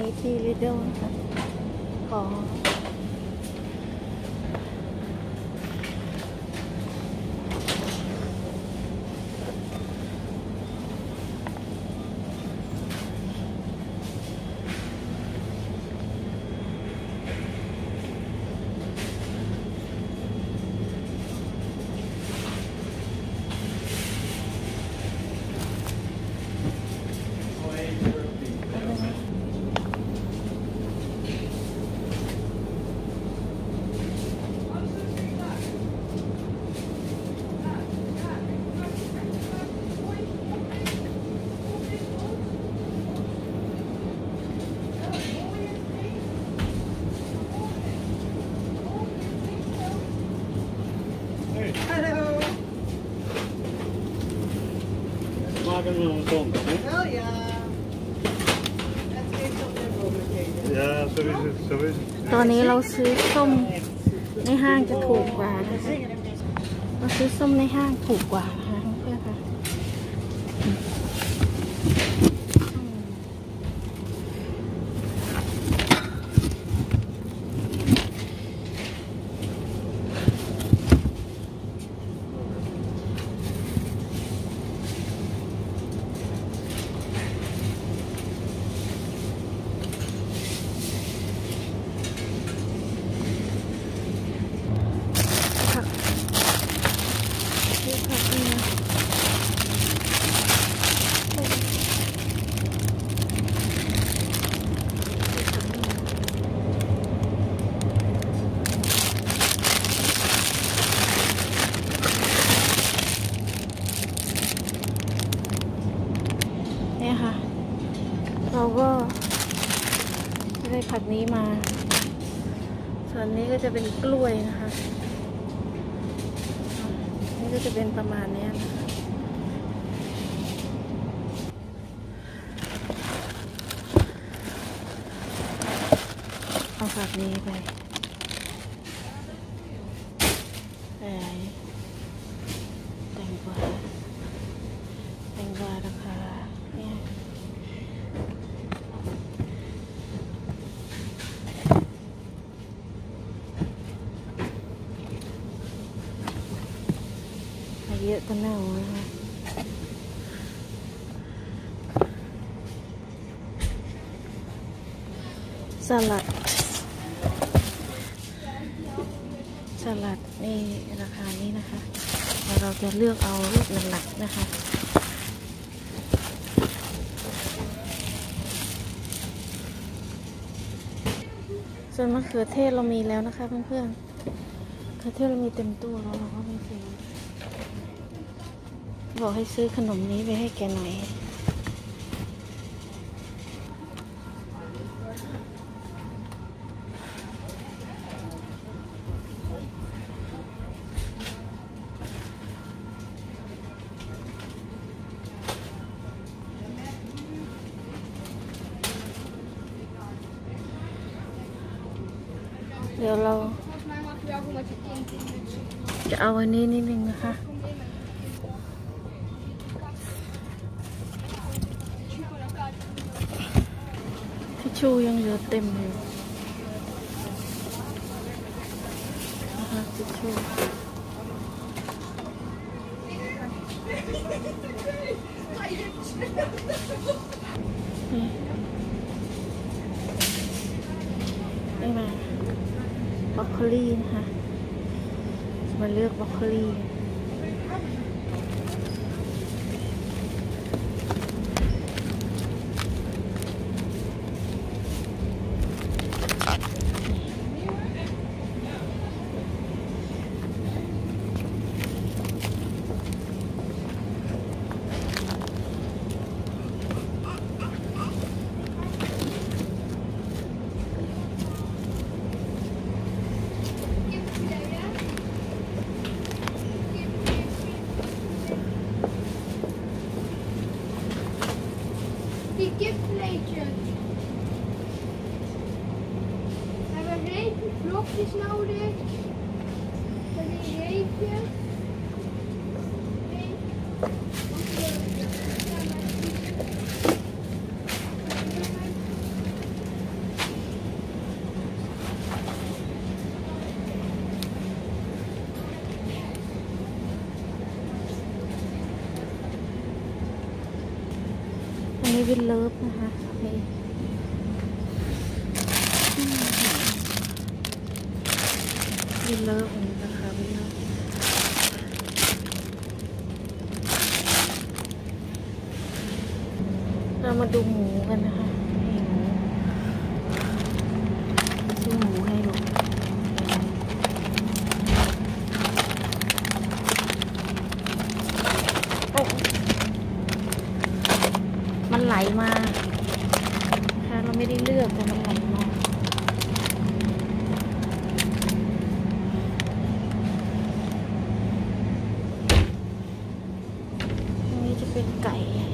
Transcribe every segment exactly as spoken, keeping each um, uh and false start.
ทีลิเดลนะคะขอ Wel ja. Het geeft op de mogelijkheden. Ja, zo is het, zo is het. ตอนนี้เราซื้อส้มในห้างจะถูกกว่านะคะเราซื้อส้มในห้างถูกกว่านะคะเพื่อนค่ะเนี่ยค่ะเราก็ได้ผักนี้มาส่วนนี้ก็จะเป็นกล้วยนะคะนี่ก็จะเป็นประมาณนี้นะคะเอาผักนี้ไปไปแตงกวาแตงกวานะคะเนี่ยเยอะก็เน่านะคะสลัดสลัดนี่ราคานี้นะคะเราจะเลือกเอาลูกหนักๆนะคะส่วนมะเขือเทศเรามีแล้วนะคะเพื่อนๆมะเขือเทศเรามีเต็มตู้แล้วเราก็ไม่ซื้อบอกให้ซื้อขนมนี้ไปให้แกหน่อยเดี๋ยวเราจะเอาอันนี้นิดนึงนะคะทิชชู่ยังเหลือเต็มอยู่นะคะทิชชู่นี่มาบรอกโคลีนะคะมาเลือกบรอกโคลี Die kipvleesjes. We hebben reepblokjes nodig. Voor die reepjes. วินเลิฟนะคะนี่วินเลิฟนะคะวินเลิฟเรามาดูหมูกันนะคะนี่หมูซื้อหมูให้ลูกมันไหลมาค่ะเราไม่ได้เลือกแต่มันไหลมาอันนี้จะเป็นไก่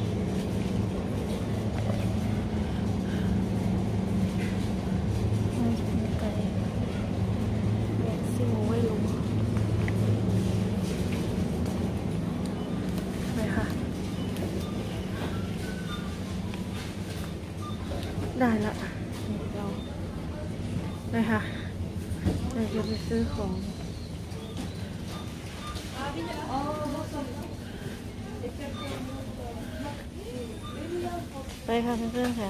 ได้ละนี่เราได้ค่ะเราจะไปซื้อของไปค่ะเพื่อนๆค่ะ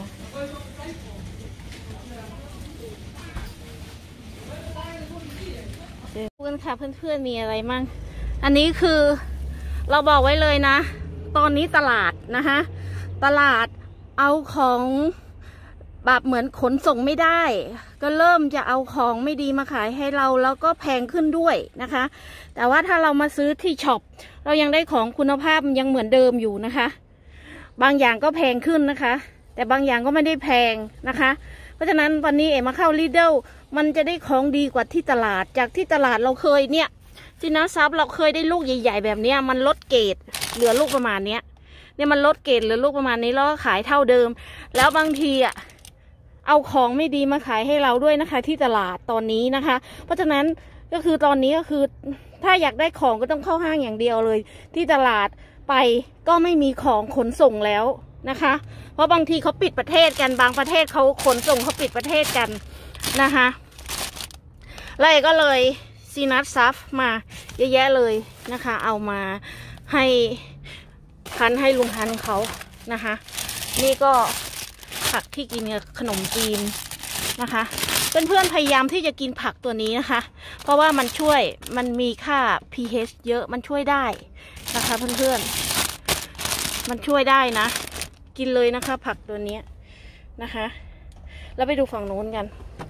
เพื่อนค่ะเพื่อนๆมีอะไรมั่งอันนี้คือเราบอกไว้เลยนะตอนนี้ตลาดนะคะตลาดเอาของแบบเหมือนขนส่งไม่ได้ก็เริ่มจะเอาของไม่ดีมาขายให้เราแล้วก็แพงขึ้นด้วยนะคะแต่ว่าถ้าเรามาซื้อที่ช็อปเรายังได้ของคุณภาพยังเหมือนเดิมอยู่นะคะบางอย่างก็แพงขึ้นนะคะแต่บางอย่างก็ไม่ได้แพงนะคะเพราะฉะนั้นวันนี้เอ๋มาเข้าลีเดลมันจะได้ของดีกว่าที่ตลาดจากที่ตลาดเราเคยเนี่ยซินาซับเราเคยได้ลูกใหญ่ๆแบบนี้มันลดเกรดเหลือลูกประมาณเนี้ยเนี่ยมันลดเกรดเหลือลูกประมาณนี้แล้วก็ขายเท่าเดิมแล้วบางทีอ่ะเอาของไม่ดีมาขายให้เราด้วยนะคะที่ตลาดตอนนี้นะคะเพราะฉะนั้นก็คือตอนนี้ก็คือถ้าอยากได้ของก็ต้องเข้าห้างอย่างเดียวเลยที่ตลาดไปก็ไม่มีของขนส่งแล้วนะคะเพราะบางทีเขาปิดประเทศกันบางประเทศเขาขนส่งเขาปิดประเทศกันนะคะแล้วก็เลยซีนัทซัฟมาเยอะแยะเลยนะคะเอามาให้พันให้ลุงพันเขานะคะนี่ก็ผักที่กินกับขนมจีนนะคะเพื่อนๆพยายามที่จะกินผักตัวนี้นะคะเพราะว่ามันช่วยมันมีค่า พี เอช เยอะมันช่วยได้นะคะเพื่อนๆมันช่วยได้นะกินเลยนะคะผักตัวนี้นะคะแล้วไปดูฝั่งโน้นกัน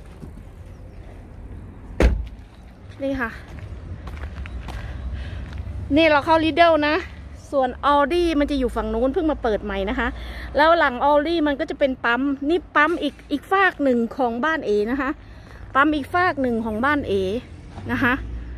นี่ค่ะนี่เราเข้าลิเดลนะส่วนออดี้มันจะอยู่ฝั่งนู้นเพิ่งมาเปิดใหม่นะคะแล้วหลังออดี้มันก็จะเป็นปั๊มนี่ปั๊มอีกอีกฝากหนึ่งของบ้านเอนะคะปั๊มอีกฝากหนึ่งของบ้านเอนะคะ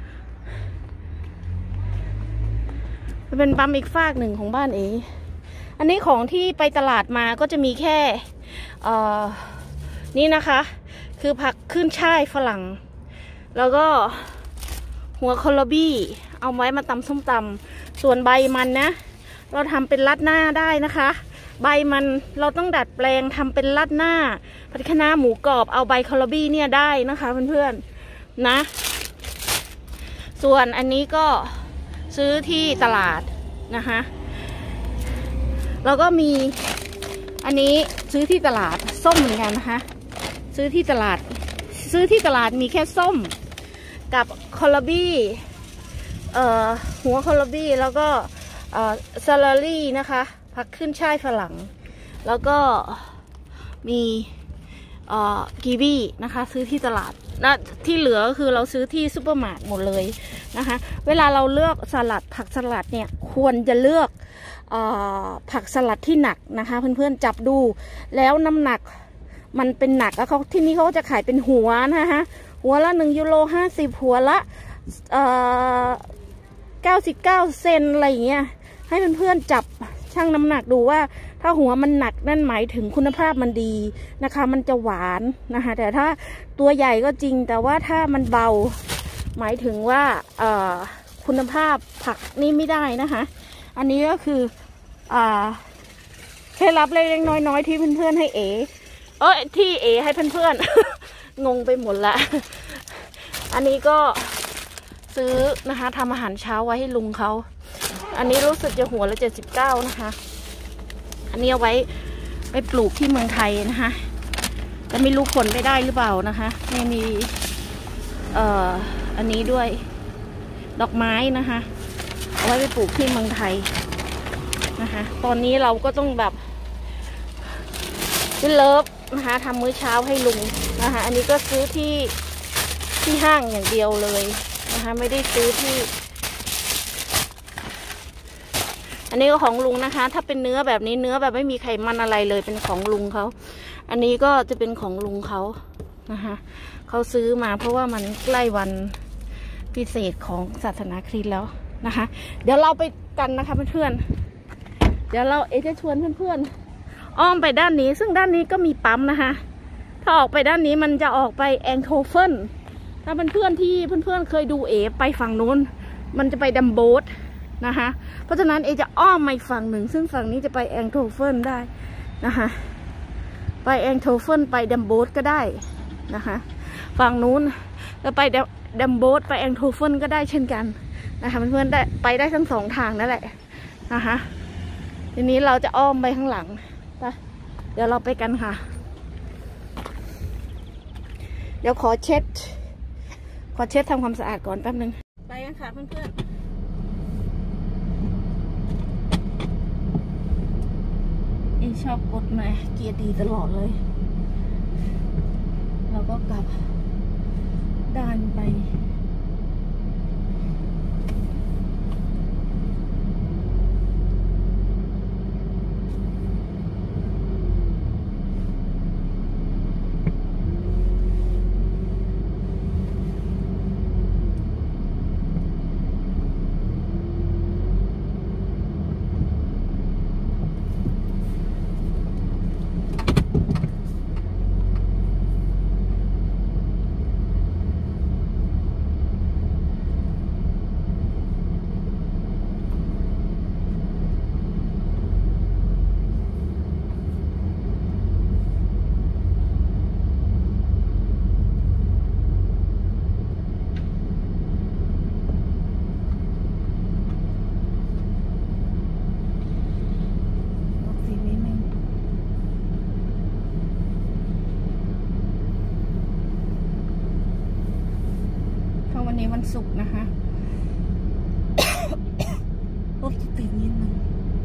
เป็นปั๊มอีกฝากหนึ่งของบ้านเออันนี้ของที่ไปตลาดมาก็จะมีแค่เอ่อนี่นะคะคือผักขึ้นช่ายฝรั่งแล้วก็หัวคอลบี้เอาไว้มาตำส้มตำส่วนใบมันนะเราทำเป็นรัดหน้าได้นะคะใบมันเราต้องดัดแปลงทำเป็นรัดหน้าผัดคะน้าหมูกรอบเอาใบคอลบี้เนี่ยได้นะคะเพื่อนๆนะส่วนอันนี้ก็ซื้อที่ตลาดนะคะแล้วก็มีอันนี้ซื้อที่ตลาดส้มเหมือนกันนะคะซื้อที่ตลาดซื้อที่ตลาดมีแค่ส้มกับคอลบี้เอ่อหัวคอลบี้แล้วก็เอ่อซาลารี่นะคะผักขึ้นช่ายฝรั่งแล้วก็มีเอ่อกีวีนะคะซื้อที่ตลาดนะที่เหลือก็คือเราซื้อที่ซุปเปอร์มาร์ทหมดเลยนะคะเวลาเราเลือกสลัดผักสลัดเนี่ยควรจะเลือกเอ่อผักสลัดที่หนักนะคะเพื่อนๆจับดูแล้วน้ำหนักมันเป็นหนักแล้วเขาที่นี่เขาจะขายเป็นหัวนะคะหัวละหนึ่งยูโรห้าสิบหัวละเอ่อเก้าสิบเก้าเซนอะไรอย่างเงี้ยให้เพื่อนๆจับชั่งน้ำหนักดูว่าถ้าหัวมันหนักนั่นหมายถึงคุณภาพมันดีนะคะมันจะหวานนะคะแต่ถ้าตัวใหญ่ก็จริงแต่ว่าถ้ามันเบาหมายถึงว่าเอ่อคุณภาพผักนี่ไม่ได้นะคะอันนี้ก็คืออ่าเคล็ดลับเล็กๆน้อยๆที่เพื่อนๆให้เอเอ้ยที่เอให้เพื่อนๆงงไปหมดละอันนี้ก็ซื้อนะคะทำอาหารเช้าไว้ให้ลุงเขาอันนี้รู้สึกจะหัวละเจ็ดสิบเก้านะคะอันนี้เอาไว้ไปปลูกที่เมืองไทยนะคะแต่ไม่รู้ผลไปได้หรือเปล่านะคะไม่มีเอ่ออันนี้ด้วยดอกไม้นะคะเอาไว้ไปปลูกที่เมืองไทยนะคะตอนนี้เราก็ต้องแบบซื้อเลิฟนะคะทำมื้อเช้าให้ลุงนะคะอันนี้ก็ซื้อที่ที่ห้างอย่างเดียวเลยนะคะไม่ได้ซื้อที่อันนี้ก็ของลุงนะคะถ้าเป็นเนื้อแบบนี้เนื้อแบบไม่มีไขมันอะไรเลยเป็นของลุงเขาอันนี้ก็จะเป็นของลุงเขานะคะเขาซื้อมาเพราะว่ามันใกล้วันพิเศษของศาสนาคริสต์แล้วนะคะเดี๋ยวเราไปกันนะคะเพื่อนๆเดี๋ยวเราเอจะชวนเพื่อนๆอ้อมไปด้านนี้ซึ่งด้านนี้ก็มีปั๊มนะคะถ้าออกไปด้านนี้มันจะออกไปแองโทเฟนถ้าเพื่อนๆที่เพื่อนๆเคยดูเอไปฝั่งนู้นมันจะไปดัมโบสนะคะเพราะฉะนั้นเอจะอ้อมมาอีกฝั่งหนึ่งซึ่งฝั่งนี้จะไปแองโทเฟนได้นะคะไปแองโทเฟนไปดัมโบสก็ได้นะคะฝั่งนู้นจะไปดัมโบสไปแองโทเฟนก็ได้เช่นกันนะคะเพื่อนๆได้ไปได้ทั้งสองทางนั่นแหละนะคะทีนี้เราจะอ้อมไปข้างหลังไปเดี๋ยวเราไปกันค่ะเดี๋ยวขอเช็ดขอเช็ดทำความสะอาดก่อนแป๊บนึงไปกันค่ะเพื่อนๆเอชอบกดมาเกียร์ดีตลอดเลยเราก็กลับด้านไปวันนี้วันศุกร์นะคะ รถติดนิดนึง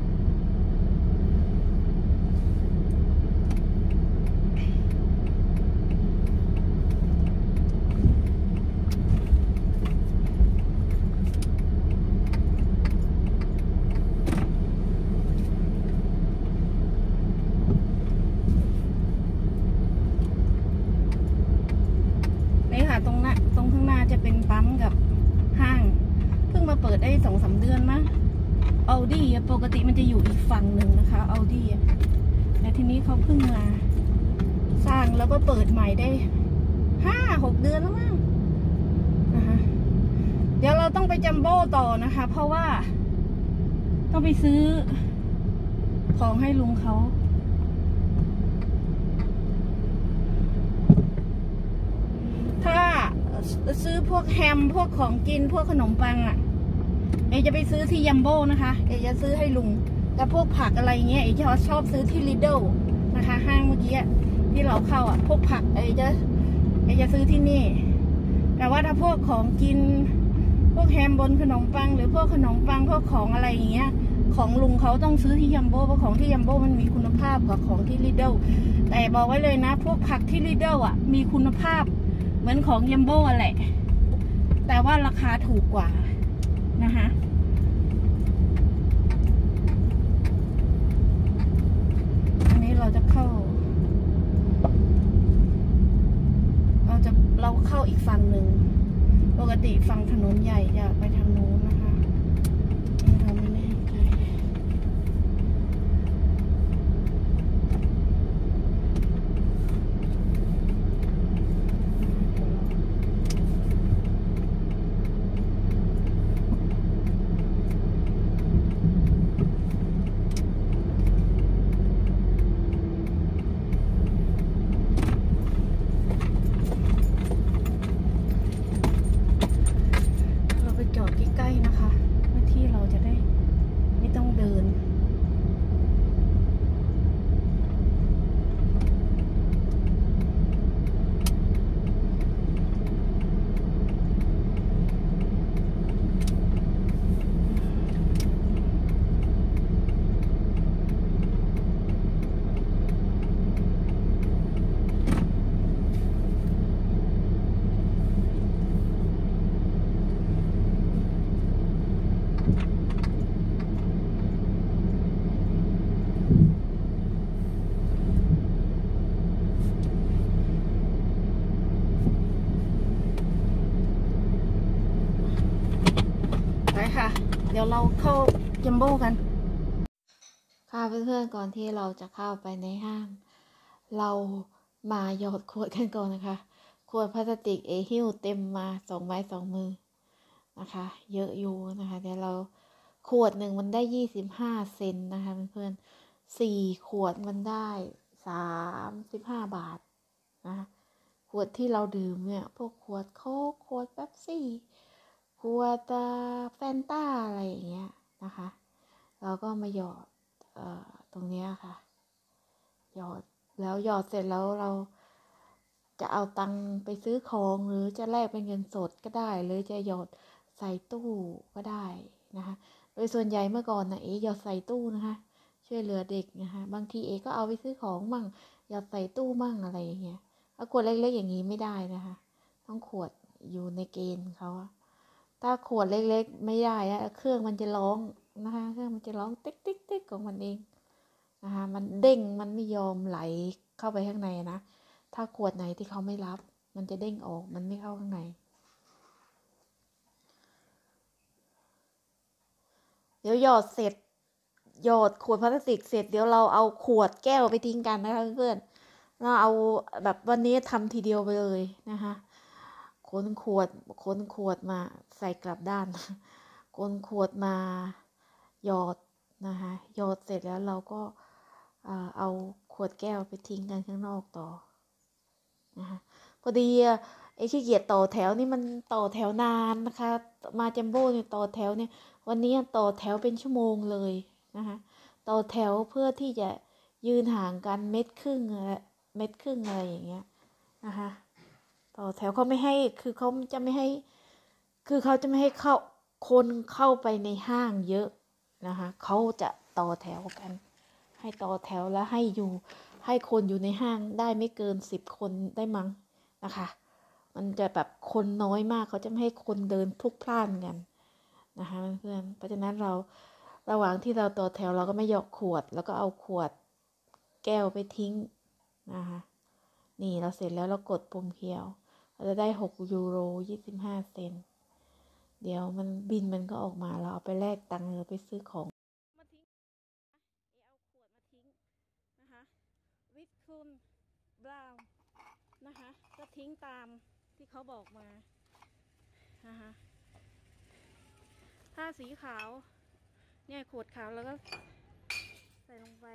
นี่ค่ะตรงหน้าตรงข้างหน้าจะเป็นปั๊มกับห้างเพิ่งมาเปิดได้สองสามเดือนมั้งอัลดี้ปกติมันจะอยู่อีกฝั่งหนึ่งนะคะอัลดี้แต่ทีนี้เขาเพิ่งมาสร้างแล้วก็เปิดใหม่ได้ห้าหกเดือนแล้วมั้งนะคะเดี๋ยวเราต้องไปจัมโบ้ต่อนะคะเพราะว่าต้องไปซื้อของให้ลุงเขาถ้าซื้อพวกแฮมพวกของกินพวกขนมปังอ่ะเอจะไปซื้อที่ยัมโบ้นะคะเอจะซื้อให้ลุงแต่พวกผักอะไรเงี้ยเอจะชอบซื้อที่ลิดเดิลนะคะห้างเมื่อกี้ที่เราเข้าอ่ะพวกผักเอจะเอจะซื้อที่นี่แต่ว่าถ้าพวกของกินพวกแฮมบนขนมปังหรือพวกขนมปังพวกของอะไรอย่างเงี้ยของลุงเขาต้องซื้อที่ยัมโบ้เพราะของที่ยัมโบ้มันมีคุณภาพกว่าของที่ลิดเดิลแต่บอกไว้เลยนะพวกผักที่ลิดเดิลอ่ะมีคุณภาพเหมือนของยัมโบ้แหละแต่ว่าราคาถูกกว่านะคะอันนี้เราจะเข้าเราจะเราเข้าอีกฝั่งหนึ่งปกติฝั่งถนนใหญ่จะไปทางโน้นนะคะเราไม่แน่ใจ จอดใกล้เดี๋ยวเราเข้าจัมโบ้กันค่ะเพื่อนๆก่อนที่เราจะเข้าไปในห้าง เรามาหยอดขวดกันก่อนนะคะ ขวดพลาสติกเอฮิวเต็มมาสองไม้สองมือนะคะ เยอะอยู่นะคะ เดี๋ยวเราขวดหนึ่งมันได้ยี่สิบห้าเซนนะคะเพื่อนๆสี่ขวดมันได้สามสิบห้าบาทนะคะขวดที่เราดื่มเนี่ยพวกขวดโค้กขวดเป๊ปซี่ขวดแฟนต้าอะไรอย่างเงี้ยนะคะเราก็มาหยอดเอ่อตรงเนี้ยค่ะหยอดแล้วหยอดเสร็จแล้วเราจะเอาตังค์ไปซื้อของหรือจะแลกเป็นเงินสดก็ได้หรือจะหยอดใส่ตู้ก็ได้นะคะโดยส่วนใหญ่เมื่อก่อนนะเอ๋หยอดใส่ตู้นะคะช่วยเหลือเด็กนะคะบางทีเอ๋ก็เอาไปซื้อของมั่งหยอดใส่ตู้มั่งอะไรอย่างเงี้ยถ้าขวดเล็กๆอย่างนี้ไม่ได้นะคะต้องขวดอยู่ในเกณฑ์เขาถ้าขวดเล็กๆไม่ได้อะเครื่องมันจะร้องนะคะเครื่องมันจะร้องติ๊กติ๊กติ๊กของมันเองนะคะมันเด้งมันไม่ยอมไหลเข้าไปข้างในนะถ้าขวดไหนที่เขาไม่รับมันจะเด้งออกมันไม่เข้าข้างในเดี๋ยวหยอดเสร็จหยอดขวดพลาสติกเสร็จเดี๋ยวเราเอาขวดแก้วไปทิ้งกันนะคะเพื่อนเราเอาแบบวันนี้ทำทีเดียวไปเลยนะคะขนขวดขนขวดมาใส่กลับด้านขนขวดมาหยอดนะคะหยอดเสร็จแล้วเราก็เอาขวดแก้วไปทิ้งกันข้างนอกต่อนะคะพอดีไอ้ขี้เกียจต่อแถวนี่มันต่อแถวนานนะคะมาจัมโบ้เนี่ยต่อแถวเนี่ยวันนี้ต่อแถวเป็นชั่วโมงเลยนะคะต่อแถวเพื่อที่จะยืนห่างกันเม็ดครึ่งเม็ดครึ่งอะไรอย่างเงี้ยนะคะต่อแถวเขาไม่ให้คือเขาจะไม่ให้คือเขาจะไม่ให้เข้าคนเข้าไปในห้างเยอะนะคะเขาจะต่อแถวกันให้ต่อแถวแล้วให้อยู่ให้คนอยู่ในห้างได้ไม่เกินสิบคนได้มั้งนะคะมันจะแบบคนน้อยมากเขาจะไม่ให้คนเดินพลุกพล่านกันนะคะเพื่อนเพราะฉะนั้นเราระหว่างที่เราต่อแถวเราก็ไม่หยอกขวดแล้วก็เอาขวดแก้วไปทิ้งนะคะนี่เราเสร็จแล้วเรากดปุ่มเขียวเราจะได้หกยูโรยี่สิบห้าเซนเดี๋ยวมันบินมันก็ออกมาเราเอาไปแลกตังค์หรือไปซื้อของมาทิ้งเอเอาขวดมาทิ้งนะคะวิทคุนบราวน์นะคะก็ทิ้งตามที่เขาบอกมานะคะถ้าสีขาวเนี่ยขวดขาวแล้วก็ใส่ลงไป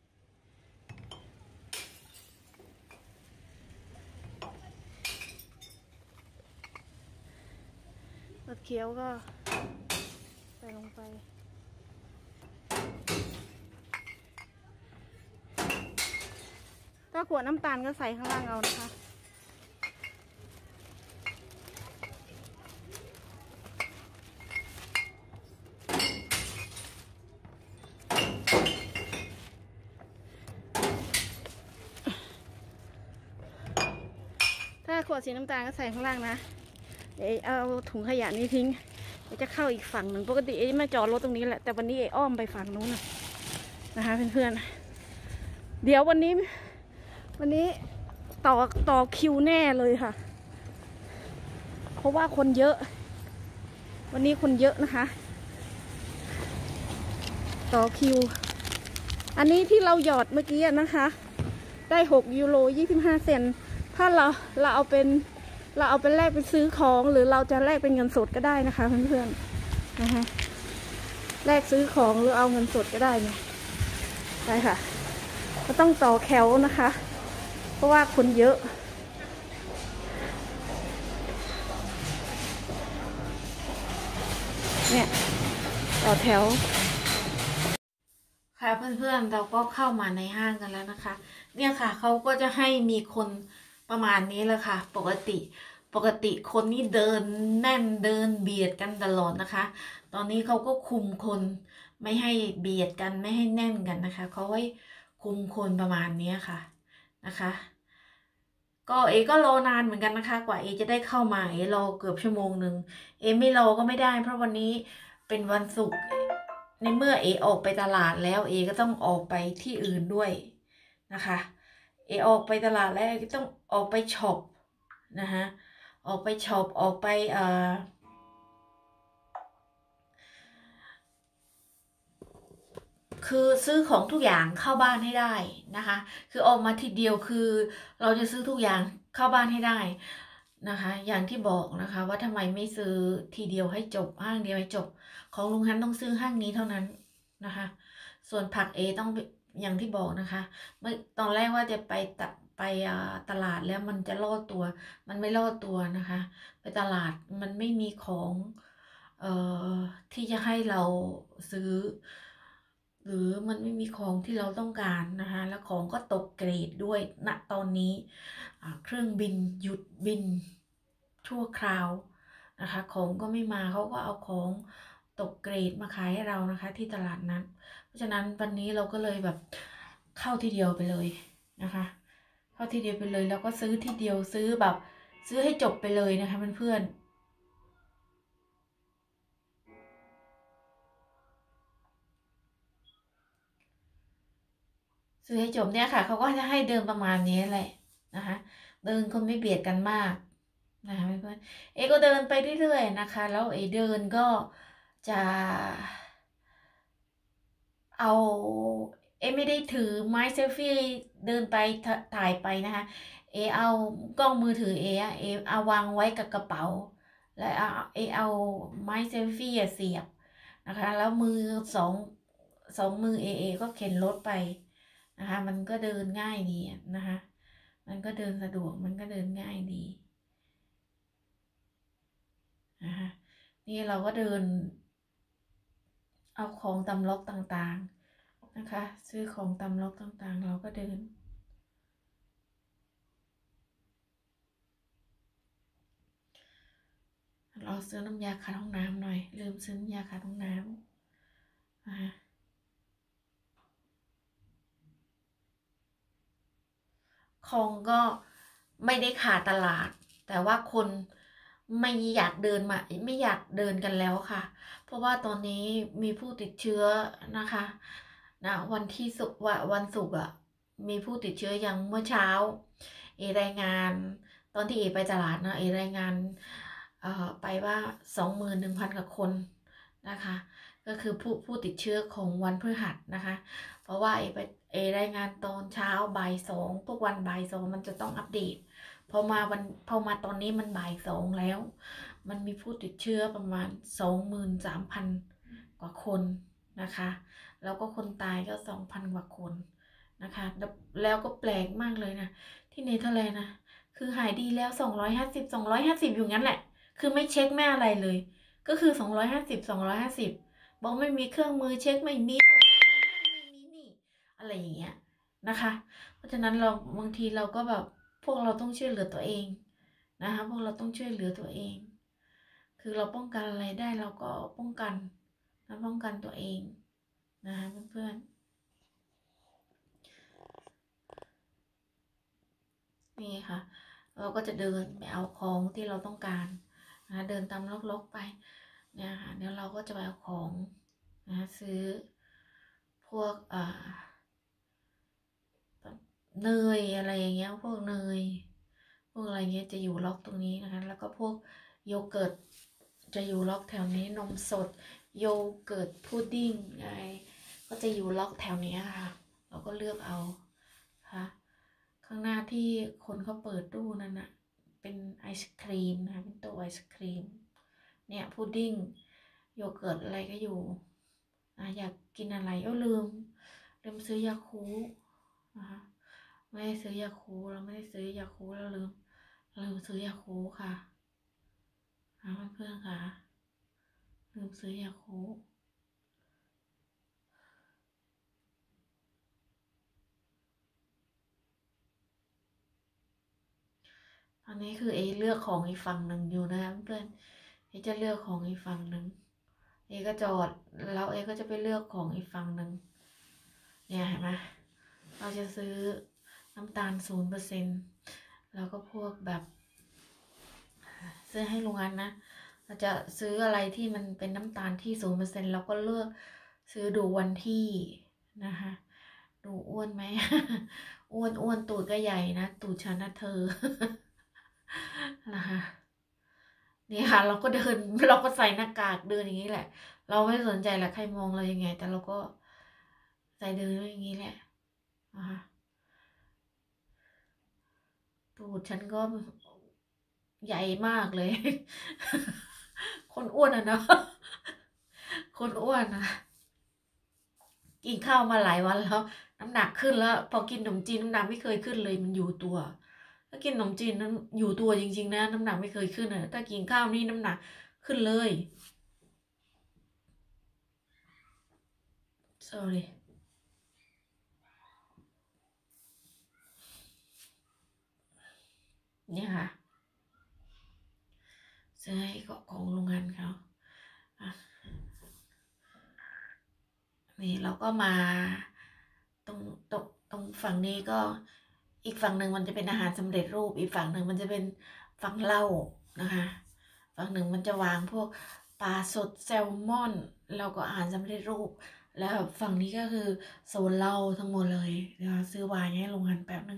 ขวดเขียวก็ใส่ลงไปถ้าขวดน้ำตาลก็ใส่ข้างล่างเอานะคะถ้าขวดสีน้ำตาลก็ใส่ข้างล่างนะเดี๋ยวเอาถุงขยะนี้ทิ้งเดี๋ยวจะเข้าอีกฝั่งหนึ่งปกติเอ๊ะมาจอดรถตรงนี้แหละแต่วันนี้เอ๊ะอ้อมไปฝั่งนู้นนะนะคะเพื่อนๆเดี๋ยววันนี้วันนี้ต่อต่อคิวแน่เลยค่ะเพราะว่าคนเยอะวันนี้คนเยอะนะคะต่อคิวอันนี้ที่เราหยอดเมื่อกี้นะคะได้หกยูโรยี่สิบห้าเซนถ้าเราเราเอาเป็นเราเอาเป็นแลกไปซื้อของหรือเราจะแลกเป็นเงินสดก็ได้นะคะเพื่อนๆนะคะแลกซื้อของหรือเอาเงินสดก็ได้เนี่ยได้ค่ะก็ต้องต่อแถวนะคะเพราะว่าคนเยอะเนี่ยต่อแถวค่ะเพื่อนๆเราก็เข้ามาในห้างกันแล้วนะคะเนี่ยค่ะเขาก็จะให้มีคนประมาณนี้แหละค่ะปกติปกติคนนี่เดินแน่นเดินเบียดกันตลอดนะคะตอนนี้เขาก็คุมคนไม่ให้เบียดกันไม่ให้แน่นกันนะคะเขาไว้คุมคนประมาณนี้ค่ะนะคะก็เอก็รอนานเหมือนกันนะคะกว่าเอจะได้เข้ามาเอรอเกือบชั่วโมงหนึ่งเอไม่รอก็ไม่ได้เพราะวันนี้เป็นวันศุกร์ในเมื่อเอออกไปตลาดแล้วเอก็ต้องออกไปที่อื่นด้วยนะคะเอออกไปตลาดแล้วก็ต้องออกไปช็อปนะคะออกไปช็อปออกไปเอ่อคือซื้อของทุกอย่างเข้าบ้านให้ได้นะคะคือออกมาทีเดียวคือเราจะซื้อทุกอย่างเข้าบ้านให้ได้นะคะอย่างที่บอกนะคะว่าทำไมไม่ซื้อทีเดียวให้จบห้างเดียวให้จบของลุงฮันต้องซื้อห้างนี้เท่านั้นนะคะส่วนผักเอต้องอย่างที่บอกนะคะเมื่อตอนแรกว่าจะไปตัดไปตลาดแล้วมันจะล่อตัวมันไม่ล่อตัวนะคะไปตลาดมันไม่มีของเอ่อที่จะให้เราซื้อหรือมันไม่มีของที่เราต้องการนะคะแล้วของก็ตกเกรดด้วยณตอนนี้เครื่องบินหยุดบินชั่วคราวนะคะของก็ไม่มาเขาก็เอาของตกเกรดมาขายให้เรานะคะที่ตลาดนั้นเพราะฉะนั้นวันนี้เราก็เลยแบบเข้าทีเดียวไปเลยนะคะเข้าทีเดียวไปเลยแล้วก็ซื้อทีเดียวซื้อแบบซื้อให้จบไปเลยนะคะเพื่อนๆซื้อให้จบเนี่ยค่ะเขาก็จะให้เดินประมาณนี้แหละนะคะเดินคนไม่เบียดกันมากนะคะเพื่อนๆเอก็เดินไปเรื่อยๆนะคะแล้วเอเดินก็จะเอาเอไม่ได้ถือไม้เซลฟี่เดินไปถ่ายไปนะคะเอเอากล้องมือถือเอเอเอาวางไว้กับกระเป๋าแล้วเอเอาไม้เซลฟี่เสียบนะคะแล้วมือสองสองมือเอเอก็เข็นรถไปนะคะมันก็เดินง่ายดีนะคะมันก็เดินสะดวกมันก็เดินง่ายดีนะคะนี่เราก็เดินเอาของตำล็อกต่างๆนะคะซื้อของตำล็อกต่างๆเราก็เดินเราซื้อน้ำยาขัดห้องน้ำหน่อยลืมซื้อน้ำยาขัดห้องน้ำนะคะของก็ไม่ได้ขาดตลาดแต่ว่าคนไม่อยากเดินมาไม่อยากเดินกันแล้วค่ะเพราะว่าตอนนี้มีผู้ติดเชื้อนะคะนะวันที่สุกวันศุกร์อ่ะมีผู้ติดเชื้ออย่างเมื่อเช้าเอรายงานตอนที่เอไปตลาดนะเอรายงานเอ่อไปว่าสองหมื่นหนึ่งพันกว่าคนนะคะก็คือผู้ผู้ติดเชื้อของวันพฤหัสนะคะเพราะว่าเอไปเอรายงานตอนเช้าบ่ายสองทุกวันบ่ายสองมันจะต้องอัปเดตพอมาวันพอมาตอนนี้มันบ่ายสองแล้วมันมีผู้ติดเชื้อประมาณสองหมื่นสามพันกว่าคนนะคะแล้วก็คนตายก็สองพันกว่าคนนะคะแล้วก็แปลกมากเลยนะที่เนเธอร์แลนด์นะคือหายดีแล้วสองร้อยห้าสิบ สองร้อยห้าสิบอยู่งั้นแหละคือไม่เช็คไม่อะไรเลยก็คือสองร้อยห้าสิบ สองร้อยห้าสิบบอกไม่มีเครื่องมือเช็คไม่มีไม่มีนี่อะไรอย่างเงี้ยนะคะเพราะฉะนั้นเราบางทีเราก็แบบพวกเราต้องช่วยเหลือตัวเองนะคะพวกเราต้องช่วยเหลือตัวเองคือเราป้องกันอะไรได้เราก็ป้องกันนะป้องกันตัวเองนะคะเพื่อนๆนี่ค่ะเราก็จะเดินไปเอาของที่เราต้องการนะเดินตามล็อกๆไปเนี่ยค่ะเดี๋ยวเราก็จะไปเอาของนะซื้อพวกอ่าเนยอะไรอย่างเงี้ยพวกเนยพวกอะไรเงี้ยจะอยู่ล็อกตรงนี้นะคะแล้วก็พวกโยเกิร์ตจะอยู่ล็อกแถวนี้นมสดโยเกิร์ตพุดดิ้งอะไรก็จะอยู่ล็อกแถวนี้ค่ะเราก็เลือกเอาค่ะข้างหน้าที่คนเขาเปิดตู้นั่นน่ะเป็นไอศครีมนะคะเป็นตัวไอศครีมเนี่ยพุดดิ้งโยเกิร์ตอะไรก็อยู่อ่ะอยากกินอะไรก็ลืมลืมซื้อยาคูนะคะไม่ได้ซื้อยาคูเราไม่ได้ซื้อยาคูเราลืมลืมซื้อยาคูค่ะเพื่อนๆค่ะลืมซื้อยาคูตอนนี้คือเอเลือกของอีกฝั่งหนึ่งอยู่นะเพื่อนเอจะเลือกของอีกฝั่งหนึ่งเอก็จอดแล้วเอก็จะไปเลือกของอีกฝั่งหนึ่งเนี่ยเห็นไหมเราจะซื้อน้ำตาลศูนย์เปอร์เซ็นต์แล้วก็พวกแบบซื้อให้ลุงอันนะเราจะซื้ออะไรที่มันเป็นน้ำตาลที่ศูนย์เปอร์เซ็นต์เราก็เลือกซื้อดูวันที่นะคะดูอ้วนไหม อ้วนอ้วนตูดก็ใหญ่นะตูดฉันนะเธอ นะคะนี่ค่ะเราก็เดินเราก็ใส่หน้ากากเดินอย่างนี้แหละเราไม่สนใจแหละใครมองเรายังไงแต่เราก็ส่เดินอย่างนี้แหละนะคะตูดฉันก็ใหญ่มากเลย คนอ้วนอ่ะเนาะ คนอ้วนนะกินข้าวมาหลายวันแล้วน้ำหนักขึ้นแล้ว พอกินขนมจีนน้ำหนักไม่เคยขึ้นเลยมันอยู่ตัวถ้ากินขนมจีนนั้นอยู่ตัวจริงๆนะน้ำหนักไม่เคยขึ้นอ่ะถ้ากินข้าวนี่น้ำหนักขึ้นเลย sorry เนี่ยค่ะซื้อให้ของโรงงานเขานี่เราก็มาตรงตรงตรงฝั่งนี้ก็อีกฝั่งหนึ่งมันจะเป็นอาหารสำเร็จรูปอีกฝั่งหนึ่งมันจะเป็นฝั่งเหล้านะคะฝั่งหนึ่งมันจะวางพวกปลาสดแซลมอนแล้วก็อาหารสำเร็จรูปแล้วฝั่งนี้ก็คือโซนเหล้าทั้งหมดเลยเดี๋ยวซื้อไวน์ให้โรงงานแป๊บนึง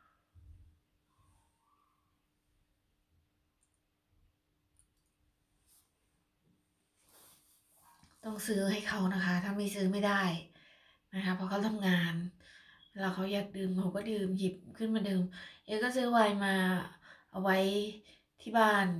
ต้องซื้อให้เขานะคะถ้าไม่ซื้อไม่ได้นะคะเพราะเขาทำงานแล้วเขาอยากดื่มเขาก็ดื่มหยิบขึ้นมาดื่มเอก็ซื้อไวน์มาเอาไว้ที่บ้าน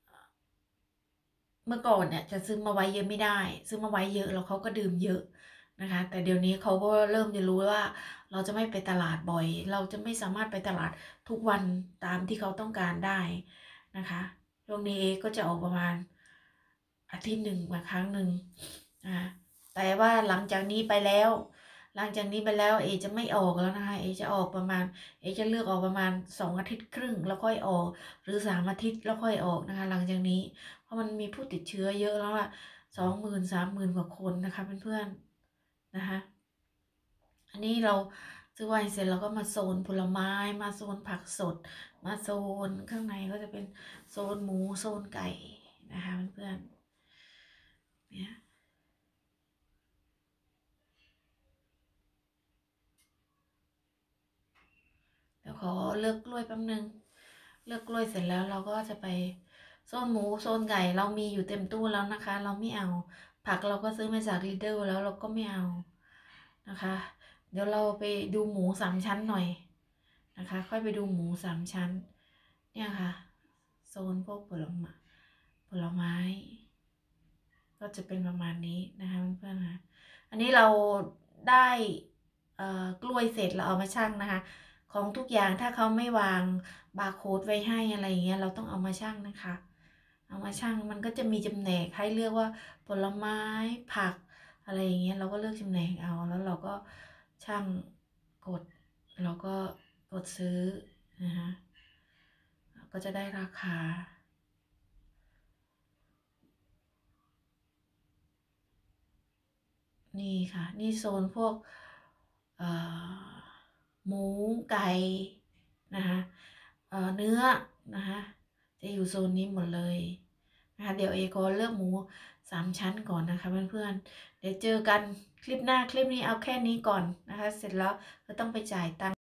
เมื่อก่อนเนี่ยจะซื้อมาไว้เยอะไม่ได้ซื้อมาไว้เยอะแล้วเขาก็ดื่มเยอะนะคะแต่เดี๋ยวนี้เขาก็เริ่มจะรู้ว่าเราจะไม่ไปตลาดบ่อยเราจะไม่สามารถไปตลาดทุกวันตามที่เขาต้องการได้นะคะช่วงนี้เอก็จะออกประมาณอาทิตย์หนึ่งมาครั้งหนึ่งอ่าแต่ว่าหลังจากนี้ไปแล้วหลังจากนี้ไปแล้วเอจะไม่ออกแล้วนะคะเอจะออกประมาณเอจะเลือกออกประมาณสองอาทิตย์ครึ่งแล้วค่อยออกหรือสามอาทิตย์แล้วค่อยออกนะคะหลังจากนี้เพราะมันมีผู้ติดเชื้อเยอะแล้วอะสองหมื่นสามหมื่นกว่าคนนะคะเพื่อนๆนะคะอันนี้เราซื้อไวน์เสร็จเราก็มาโซนผลไม้มาโซนผักสดมาโซนข้างในก็จะเป็นโซนหมูโซนไก่นะคะเพื่อนๆเนี่ยเดี๋ยวขอเลือกกล้วยแป๊บนึงเลือกกล้วยเสร็จแล้วเราก็จะไปโซนหมูโซนไก่เรามีอยู่เต็มตู้แล้วนะคะเราไม่เอาผักเราก็ซื้อมาจากลีเดอร์แล้วเราก็ไม่เอานะคะเดี๋ยวเราไปดูหมูสามชั้นหน่อยนะคะค่อยไปดูหมูสามชั้นเนี่ยค่ะโซนพวกผลไม้ผลไม้ก็จะเป็นประมาณนี้นะคะเพื่อนๆนะอันนี้เราได้กล้วยเสร็จเราเอามาชั่งนะคะของทุกอย่างถ้าเขาไม่วางบาร์โค้ดไว้ให้อะไรอย่างเงี้ยเราต้องเอามาชั่งนะคะเอามาชั่งมันก็จะมีจำแนกให้เลือกว่าผลไม้ผักอะไรอย่างเงี้ยเราก็เลือกจำแนกเอาแล้วเราก็ชั่งกดเราก็กดซื้อนะคะก็จะได้ราคานี่ค่ะนี่โซนพวกหมูไก่นะคะเนื้อนะคะจะอยู่โซนนี้หมดเลยนะคะเดี๋ยวเอก็เลือกหมูสามชั้นก่อนนะคะเพื่อนๆเดี๋ยวเจอกันคลิปหน้าคลิปนี้เอาแค่นี้ก่อนนะคะเสร็จแล้วก็ต้องไปจ่ายตังค์